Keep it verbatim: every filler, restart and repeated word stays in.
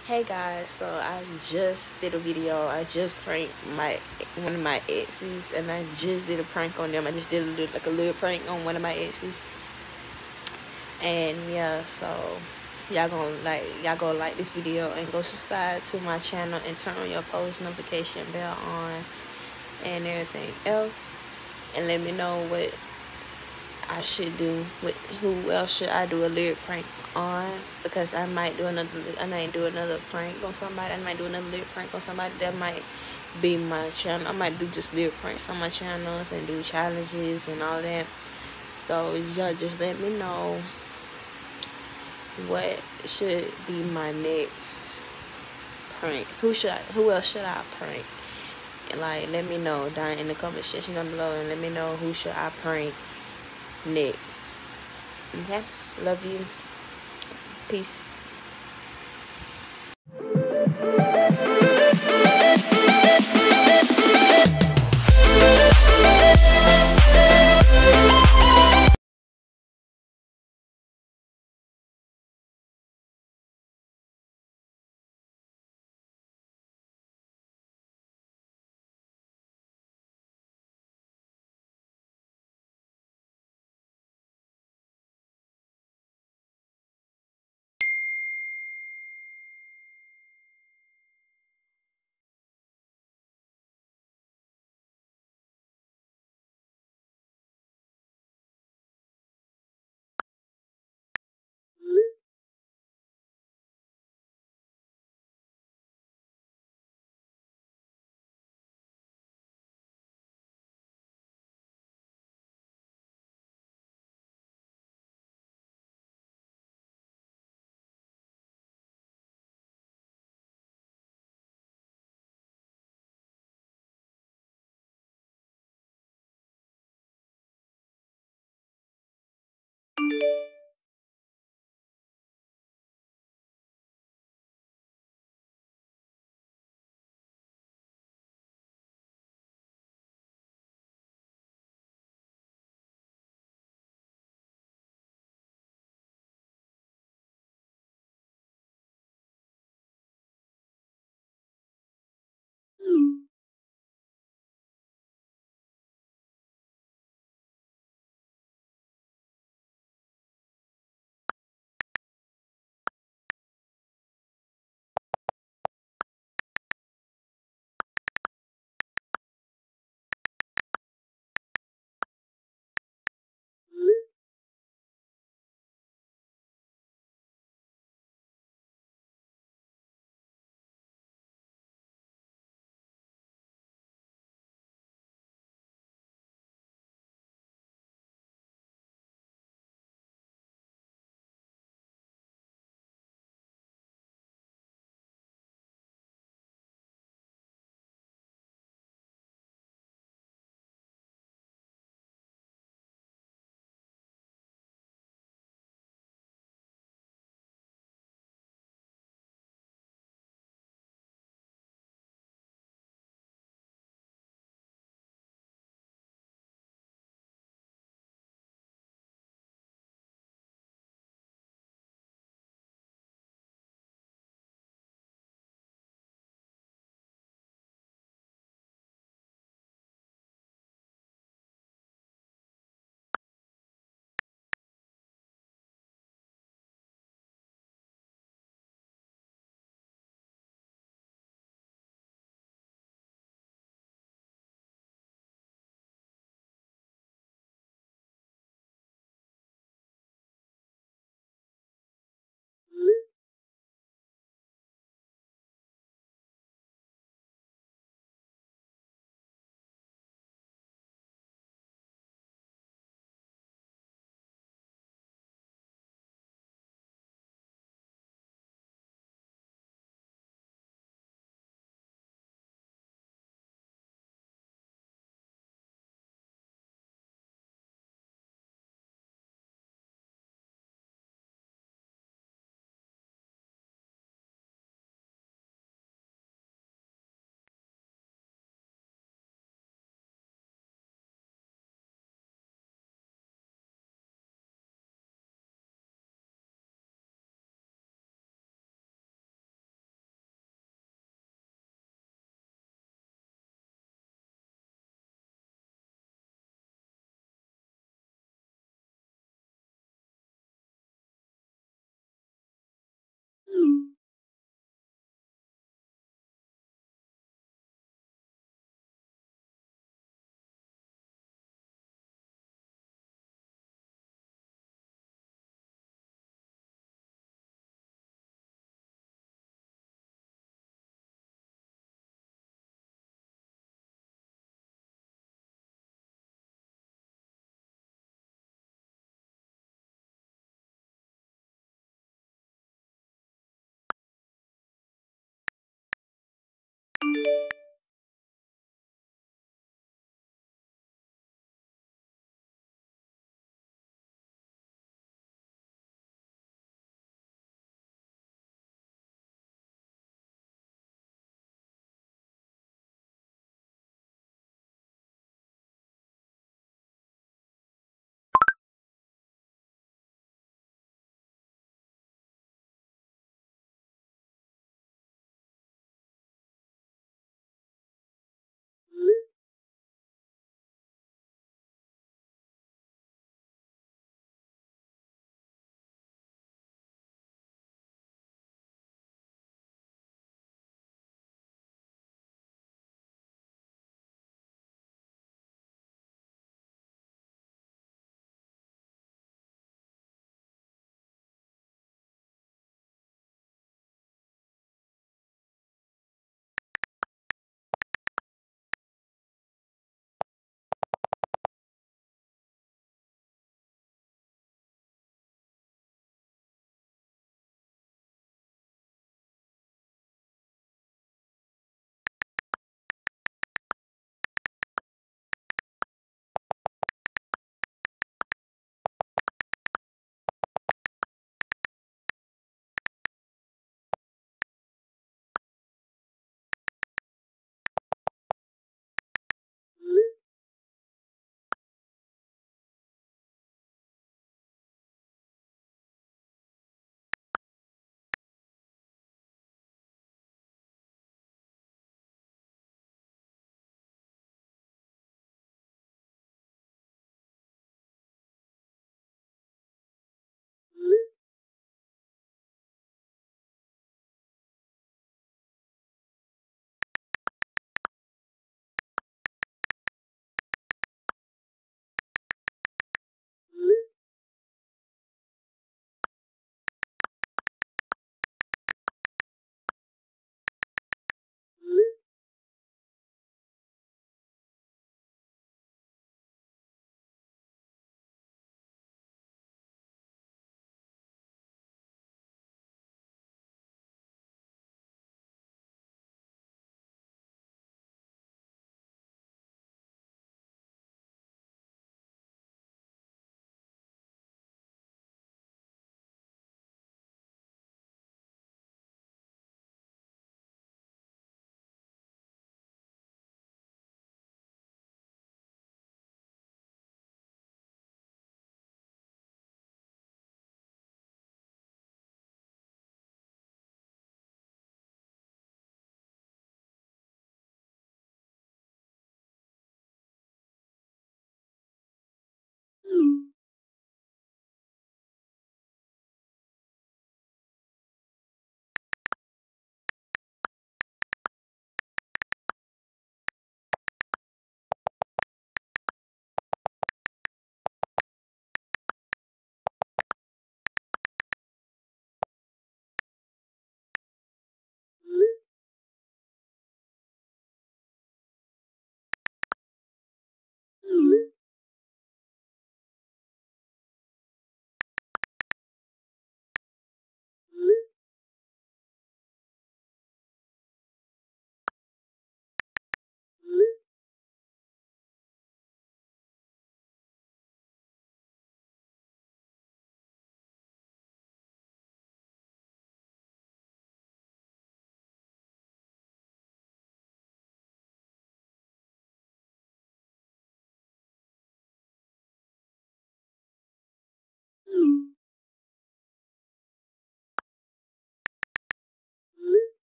Hey guys, so I just did a video. I just pranked my one of my exes, and I just did a prank on them. I just did a little, like a little prank on one of my exes, and yeah, so y'all gonna like y'all go like this video and go subscribe to my channel and turn on your post notification bell on and everything else, and let me know what I should do with who else should I do a lyric prank on, because I might do another I might do another prank on somebody. I might do another lyric prank on somebody that might be my channel. I might do just lyric pranks on my channels and do challenges and all that. So y'all just let me know what should be my next prank. Who should I, who else should I prank? Like, let me know down in the comment section down below, and let me know who should I prank next. Okay, love you, peace.